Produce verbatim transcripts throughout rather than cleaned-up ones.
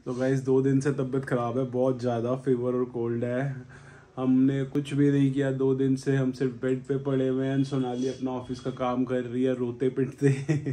तो गाइस दो दिन से तबीयत ख़राब है बहुत ज़्यादा, फीवर और कोल्ड है। हमने कुछ भी नहीं किया दो दिन से, हम सिर्फ बेड पे पड़े हुए हैं। सोनाली अपना ऑफिस का काम कर रही है रोते पिटते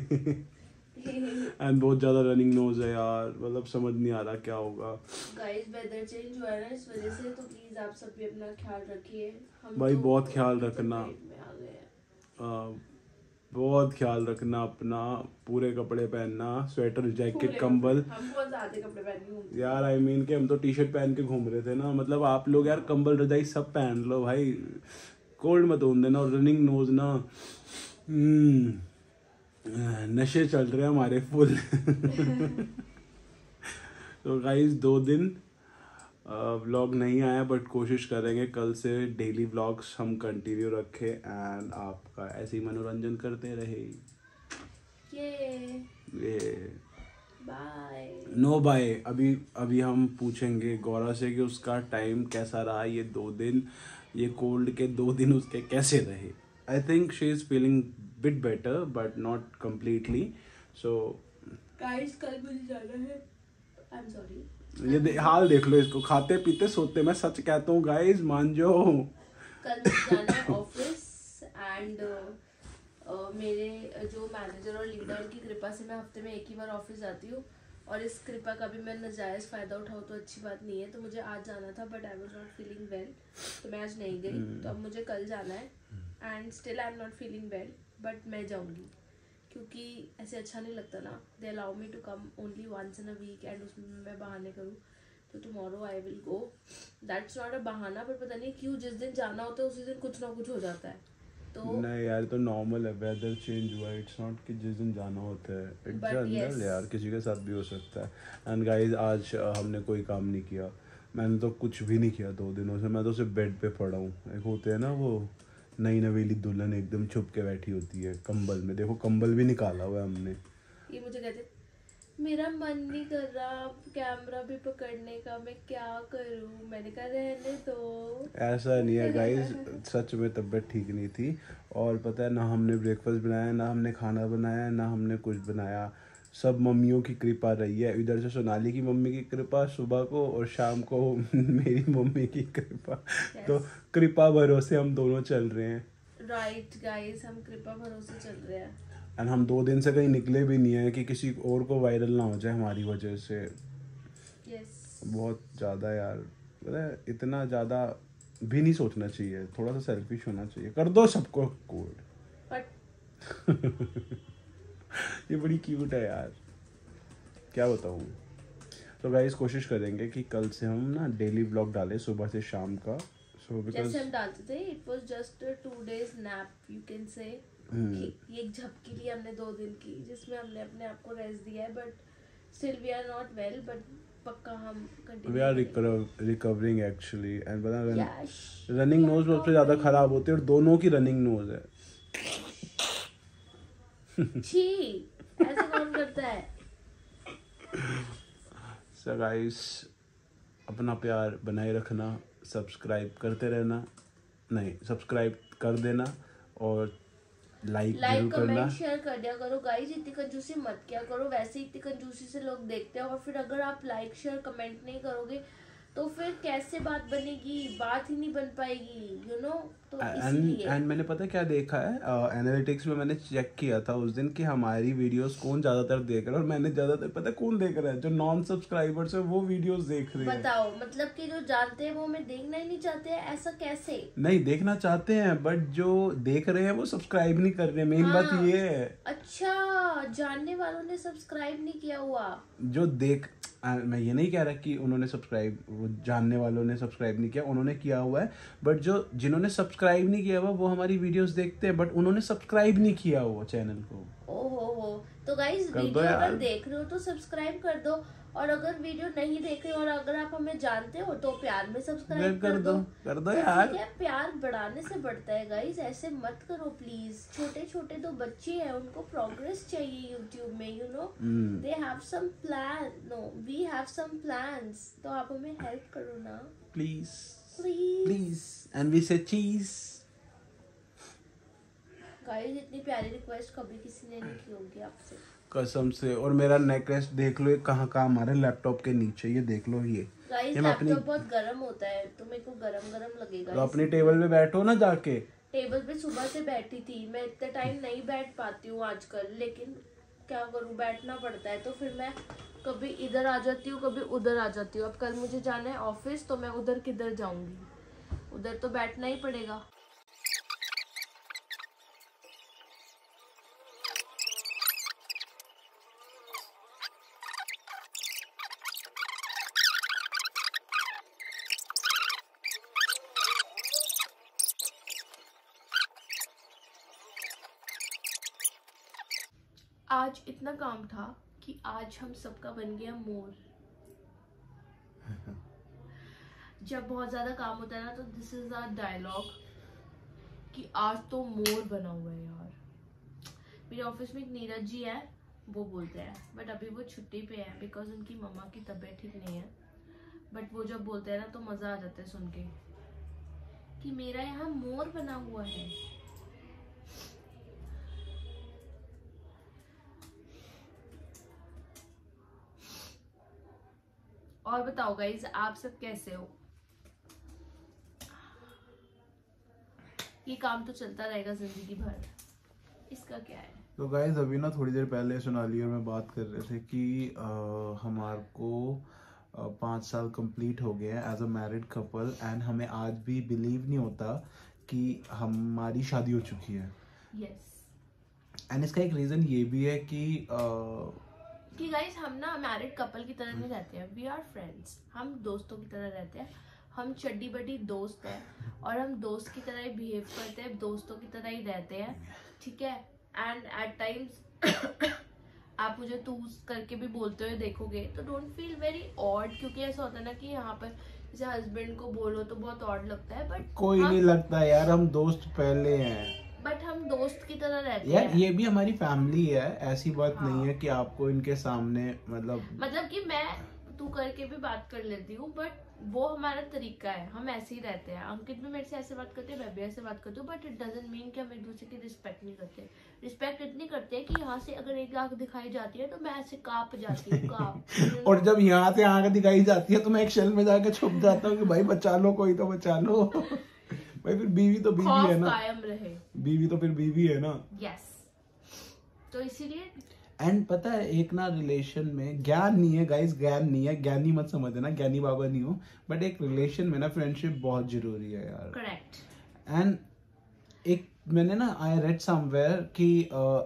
एंड बहुत ज़्यादा रनिंग नोज है यार, मतलब समझ नहीं आ रहा क्या होगा। गाइस वेदर चेंज हुआ है ना इस वजह से, तो प्लीज आप सब भी अपना ख्याल रखिए। हम भाई तो बहुत ख्याल अभी रखना, पेट में आ गए हैं। आ, बहुत ख्याल रखना अपना, पूरे कपड़े पहनना, स्वेटर जैकेट पूरे कंबल। कपड़े, हम बहुत ज्यादा कपड़े पहन के घूमते यार हैं। आई मीन के हम तो टी शर्ट पहन के घूम रहे थे ना, मतलब आप लोग यार कंबल रजाई सब पहन लो भाई, कोल्ड मत होने देना। और रनिंग नोज ना, हम्म, नशे चल रहे हैं हमारे फुल तो गाइस दो दिन व्लॉग नहीं आया, बट कोशिश करेंगे कल से डेली व्लॉग्स हम कंटिन्यू रखें एंड आपका ऐसे ही मनोरंजन करते रहे। ये ये बाय। नो बाय, अभी अभी हम पूछेंगे गौरा से कि उसका टाइम कैसा रहा ये दो दिन, ये कोल्ड के दो दिन उसके कैसे रहे। I think she is feeling bit better but not completely. So guys कल मुझे जाना है, आई एम सॉरी। ये दे, हाल देख लो इसको, खाते पीते सोते, मैं सच कहता हूँ गाइस मान जाओ। कल मुझे जाना है ऑफिस एंड मेरे जो मैनेजर और लीडर की कृपा से मैं हफ्ते में एक ही बार ऑफिस जाती हूँ, और इस कृपा का भी मैं नाजायज़ फ़ायदा उठाऊँ तो अच्छी बात नहीं है। तो मुझे आज जाना था but I was not feeling well, तो मैं आज नहीं गई। तो अब मुझे कल जाना है and still I am not feeling well, but मैं जाऊँगी क्योंकि ऐसे अच्छा नहीं लगता ना। They allow me to come only once in a week and उसमें मैं बहाने करूँ, तो tomorrow I will go. That's not a बहाना, पर पता नहीं क्यों जिस दिन जाना होता है उसी दिन कुछ ना कुछ हो जाता है। तो नहीं यार तो नॉर्मल है, वेदर चेंज हुआ है, इट्स नॉट कि जिस दिन जाना होता है, इट्स बट यस, जनरल यार, किसी के साथ भी हो सकता है। एंड गाइस आज uh, हमने कोई काम नहीं किया, मैंने तो कुछ भी नहीं किया दो दिनों से, मैं तो सिर्फ बेड पे पड़ा हूँ। एक होते हैं ना वो नई नवेली दुल्हन एकदम छुप के बैठी होती है कंबल में, देखो कंबल भी निकाला हुआ है हमने। ये मुझे कहते मेरा मन नहीं कर रहा कैमरा भी पकड़ने का, मैं क्या करूं। मैंने कहा रहने दो। ऐसा नहीं है गाइस, सच में तबीयत ठीक नहीं थी, और पता है ना हमने ब्रेकफास्ट बनाया, ना हमने खाना बनाया, ना हमने कुछ बनाया, सब मम्मियों की कृपा रही है। इधर से सोनाली की मम्मी की कृपा सुबह को, और शाम को मेरी मम्मी की कृपा। तो यस कृपा भरोसे हम दोनों चल रहे हैं। राइट गाइस, हम कृपा भरोसे चल रहे हैं। एंड हम दो दिन से कहीं निकले भी नहीं है कि किसी और को वायरल ना हो जाए हमारी वजह से। यस बहुत ज़्यादा यार, पता है इतना ज़्यादा भी नहीं सोचना चाहिए, थोड़ा सा सेल्फिश होना चाहिए, कर दो सबको कोड। बट ये बड़ी क्यूट है यार, क्या बताऊँ। तो गाइस कोशिश करेंगे कि कल से हम ना डेली ब्लॉग डालें सुबह से शाम का। सो बिकॉज जैसे हम डालते थे, it was just two days nap you can say. ये एक झपकी ली हमने दो दिन की जिसमें हमने अपने आप को रेस्ट दिया है, but still we are not well, but पक्का हम कंटिन्यू वी आर करेंगे। Recovering actually. एंड पता है yes running we are knows सबसे ज़्यादा रिकवरिंग। ख़राब होती है, और दोनों की रनिंग नोज है। छी, ऐसे कौन करता है। सो गाइस अपना प्यार बनाए रखना, सब्सक्राइब करते रहना, नहीं सब्सक्राइब कर देना, और लाइक लाइक जरूर करना। कमेंट शेयर कर दिया करो गाइस, इतनी कंजूसी मत किया करो। वैसे ही इतनी कंजूसी से लोग देखते हैं, और फिर अगर आप लाइक शेयर कमेंट नहीं करोगे तो फिर कैसे बात बनेगी, बात ही नहीं बन पाएगी, यू you नो know? तो एंड इसीलिए एंड मैंने पता क्या देखा है, एनालिटिक्स में मैंने चेक किया था उस दिन कि हमारी वीडियोस कौन ज़्यादातर देख रहा है, और मैंने ज़्यादातर पता है कौन देख रहा है, जो नॉन सब्सक्राइबर्स है वो वीडियोस देख रहे हैं। बताओ, मतलब कि जो जानते हैं वो हमें देखना ही नहीं चाहते हैं, ऐसा कैसे। नहीं देखना चाहते हैं, बट जो देख रहे हैं वो सब्सक्राइब नहीं कर रहे, मेन बात हाँ ये है। अच्छा, जानने वालों ने सब्सक्राइब नहीं किया हुआ। जो देख आ, मैं ये नहीं कह रहा कि उन्होंने सब्सक्राइब, वो जानने वालों ने सब्सक्राइब नहीं किया, उन्होंने किया हुआ है, बट जो जिन्होंने सब्सक्राइब नहीं किया हुआ वो हमारी वीडियोस देखते हैं, बट उन्होंने सब्सक्राइब नहीं किया हुआ चैनल को। ओहो हो, तो गाइस कर दो वीडियो यार, अगर देख रहे हो तो सब्सक्राइब कर दो, और अगर वीडियो नहीं देख रहे हो और अगर आप हमें जानते हो तो प्यार में सब्सक्राइब कर कर दो, दो। कर दो तो यार। ठीक है, प्यार बढ़ाने से बढ़ता है गाइस, ऐसे मत करो प्लीज। छोटे छोटे तो बच्चे हैं, उनको प्रोग्रेस चाहिए यूट्यूब में, you know they have some plan, no we have some plans, तो आप हमें हेल्प करो ना please please. Please, and we say cheese. Guys इतनी प्यारी रिक्वेस्ट कभी किसी ने नहीं की होगी आपसे। कसम से। और मेरा नेकलेस देख लो ये कहाँ काम आ रहा है, लैपटॉप के नीचे, ये देख लो। ये गाइस ये मैं अपनी लैपटॉप बहुत गर्म होता है तो मेरे को गरम गरम लगेगा। तो अपनी टेबल पे बैठो ना जाके। टेबल पे सुबह से बैठी थी मैं, इतने टाइम नहीं बैठ पाती हूँ आजकल, लेकिन क्या करूँ, बैठना पड़ता है। तो फिर मैं कभी इधर आ जाती हूँ कभी उधर आ जाती हूँ। अब कल मुझे जाना है ऑफिस तो मैं उधर किधर जाऊंगी, उधर तो बैठना ही पड़ेगा। आज इतना काम था कि आज हम सबका बन गया मोर। जब बहुत ज्यादा काम होता है ना तो दिस इज अ डायलॉग कि आज तो मोर बना हुआ है यार। मेरे ऑफिस में एक नीरज जी है, वो बोलते हैं, बट अभी वो छुट्टी पे है बिकॉज उनकी मम्मा की तबीयत ठीक नहीं है। बट वो जब बोलते हैं ना तो मजा आ जाता है सुन के कि मेरा यहाँ मोर बना हुआ है। और बताओ गाइज, आप सब कैसे हो? ये काम तो चलता रहेगा जिंदगी भर, इसका क्या है। तो गाइज अभी ना थोड़ी देर पहले सोनाली और मैं बात कर रहे थे कि हमारे को पाँच साल कंप्लीट हो गए हैं as a married couple, and हमें आज भी बिलीव नहीं होता कि हमारी शादी हो चुकी है। यस। एंड इसका एक रीज़न ये भी है कि uh, कि गाइस हम ना मैरिड कपल की तरह नहीं रहते हैं, वी आर फ्रेंड्स। हम दोस्तों की तरह रहते हैं, हम चड्डी बड्डी दोस्त हैं और हम दोस्त की तरह ही बिहेव करते हैं, दोस्तों की तरह ही रहते हैं, ठीक है। एंड एट टाइम्स आप मुझे तू करके भी बोलते हुए देखोगे तो डोंट फील वेरी ऑड, क्योंकि ऐसा होता है ना कि यहाँ पर जैसे हस्बैंड को बोलो तो बहुत ऑड लगता है, बट कोई नहीं लगता यार, हम दोस्त पहले हैं, बट हम दोस्त की तरह रहते यार हैं। ये भी हमारी फैमिली है, ऐसी बात हाँ। नहीं है कि आपको इनके सामने मतलब मतलब कि मैं तू करके भी बात कर लेती हूँ, बट वो हमारा तरीका है, हम ऐसे ही रहते हैं। अंकित भी मेरे से ऐसे बात करते हैं, मैं भी ऐसे बात करती हूँ, बट इट डजंट मीन कि हम एक दूसरे की रिस्पेक्ट नहीं करते। रिस्पेक्ट इतनी करते हैं कि यहाँ से अगर एक आंख दिखाई जाती है तो मैं ऐसे कांप जाती हूँ, कांप। और जब यहाँ से आंख दिखाई जाती है तो मैं एक शेल में जाके छुप जाता हूँ कि भाई बचा लो, कोई तो बचा लो। भाई फिर बीवी तो बीवी है ना, कायम रहे, बीवी तो फिर बीवी है ना। यस। तो इसीलिए एंड पता है एक ना रिलेशन में ज्ञान नहीं है गाइस, ज्ञान नहीं है, ज्ञानी मत समझना, ज्ञानी बाबा नहीं हो, बट एक रिलेशन में ना फ्रेंडशिप बहुत जरूरी है यार। करेक्ट। एंड एक मैंने ना आई रेड समवेयर कि uh,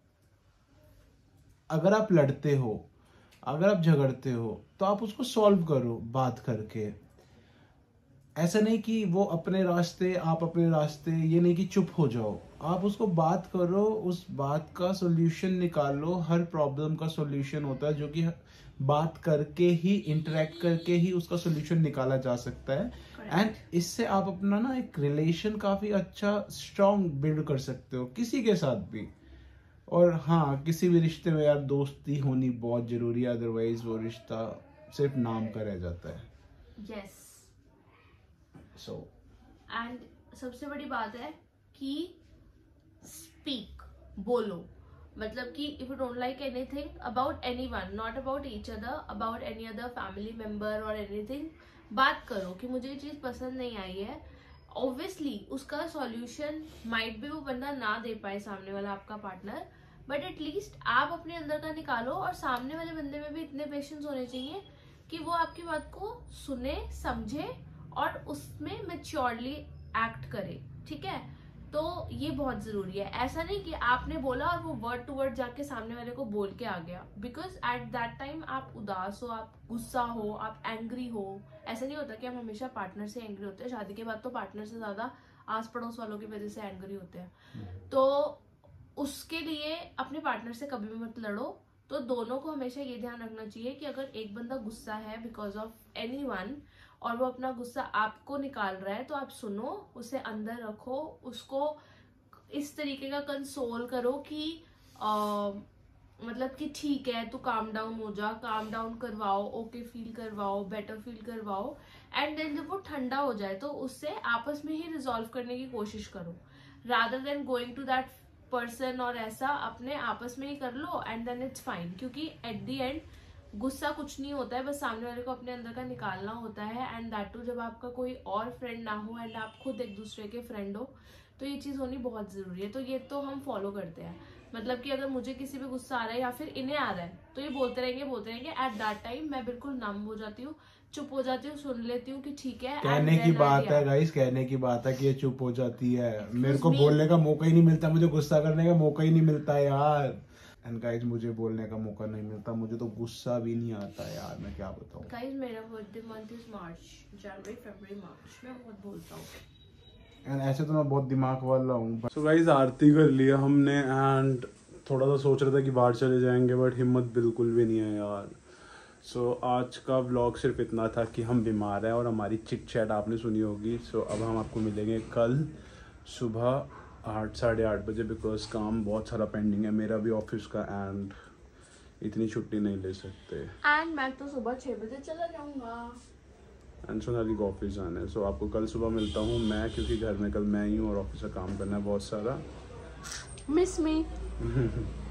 अगर आप लड़ते हो, अगर आप झगड़ते हो तो आप उसको सॉल्व करो बात करके। ऐसा नहीं कि वो अपने रास्ते आप अपने रास्ते, ये नहीं कि चुप हो जाओ, आप उसको बात करो, उस बात का सॉल्यूशन निकालो। हर प्रॉब्लम का सॉल्यूशन होता है जो कि बात करके ही, इंटरेक्ट करके ही उसका सॉल्यूशन निकाला जा सकता है। एंड इससे आप अपना ना एक रिलेशन काफी अच्छा स्ट्रॉन्ग बिल्ड कर सकते हो किसी के साथ भी। और हाँ, किसी भी रिश्ते में यार दोस्ती होनी बहुत जरूरी है, अदरवाइज वो रिश्ता सिर्फ नाम का रह जाता है। यस। सो एंड सबसे बड़ी बात है कि स्पीक, बोलो। मतलब कि if you don't like anything about anyone, not about each other, about any other family member और एनीथिंग, बात करो कि मुझे ये चीज पसंद नहीं आई है। ऑब्वियसली उसका सॉल्यूशन माइट भी वो बंदा ना दे पाए, सामने वाला आपका पार्टनर, बट एटलीस्ट आप अपने अंदर का निकालो। और सामने वाले बंदे में भी इतने पेशेंस होने चाहिए कि वो आपकी बात को सुने, समझे और उसमें मैच्योरली एक्ट करे, ठीक है। तो ये बहुत जरूरी है। ऐसा नहीं कि आपने बोला और वो वर्ड टू वर्ड जाके सामने वाले को बोल के आ गया, बिकॉज एट दैट टाइम आप उदास हो, आप गुस्सा हो, आप एंग्री हो। ऐसा नहीं होता कि हम हमेशा पार्टनर से एंग्री होते हैं, शादी के बाद तो पार्टनर से ज्यादा आस पड़ोस वालों की वजह से एंग्री होते हैं। तो उसके लिए अपने पार्टनर से कभी भी मत लड़ो। तो दोनों को हमेशा ये ध्यान रखना चाहिए कि अगर एक बंदा गुस्सा है बिकॉज ऑफ एनीवन और वो अपना गुस्सा आपको निकाल रहा है, तो आप सुनो, उसे अंदर रखो, उसको इस तरीके का कंसोल करो कि आ, मतलब कि ठीक है, तू काम डाउन हो जा, काम डाउन करवाओ, ओके फील करवाओ, बेटर फील करवाओ। एंड देन जब वो ठंडा हो जाए तो उससे आपस में ही रिजॉल्व करने की कोशिश करो, rather than going to that person और ऐसा अपने आपस में ही कर लो एंड देन इट्स फाइन, क्योंकि एट द एंड गुस्सा कुछ नहीं होता है, बस सामने वाले को अपने अंदर का निकालना होता है। एंड दैट टू जब आपका कोई और फ्रेंड ना हो एंड आप खुद एक दूसरे के फ्रेंड हो, तो ये चीज़ होनी बहुत ज़रूरी है। तो ये तो हम फॉलो करते हैं, मतलब कि अगर मुझे किसी पे गुस्सा आ रहा है या फिर इन्हें आ रहा है तो ये बोलते रहेंगे बोलते रहेंगे एट दैट टाइम मैं बिल्कुल नम हो जाती हूँ, चुप हो जाती हूँ, सुन लेती हूँ कि ठीक है। कहने की बात है गाइस, कहने की बात है कि ये चुप हो जाती है, मेरे को बोलने का मौका ही नहीं मिलता, मुझे गुस्सा करने का मौका ही नहीं मिलता यार। एंड गाइस मुझे बोलने का मौका नहीं मिलता, मुझे तो गुस्सा भी नहीं आता यार, मैं क्या बताऊं। गाइस मेरा बर्थडे मंथ इज मार्च, जनवरी फरवरी मार्च, मैं बहुत बोलता हूँ एंड ऐसे तो मैं बहुत दिमाग वाला हूँ। सो गाइस आरती कर लिया हमने एंड थोड़ा सा सोच रहा था कि बाहर चले जाएंगे, बट हिम्मत बिल्कुल भी नहीं है यार। सो so, आज का व्लॉग सिर्फ इतना था कि हम बीमार हैं और हमारी चिट चैट आपने सुनी होगी। सो so, अब हम आपको मिलेंगे कल सुबह आठ साढ़े आठ बजे, बिकॉज काम बहुत सारा पेंडिंग है मेरा भी ऑफिस का एंड इतनी छुट्टी नहीं ले सकते। एंड मैं तो सुबह छः बजे चला जाऊँगा एंड सोनाली को ऑफिस जाना है। सो so, आपको कल सुबह मिलता हूँ मैं, क्योंकि घर में कल मैं ही हूँ और ऑफिस का काम करना है बहुत सारा। मिस मी